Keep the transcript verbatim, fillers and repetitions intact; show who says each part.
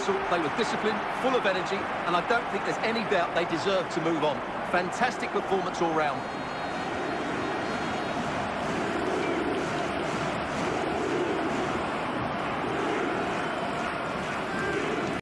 Speaker 1: whistle. They were disciplined, full of energy, and I don't think there's any doubt they deserve to move on. Fantastic performance all round.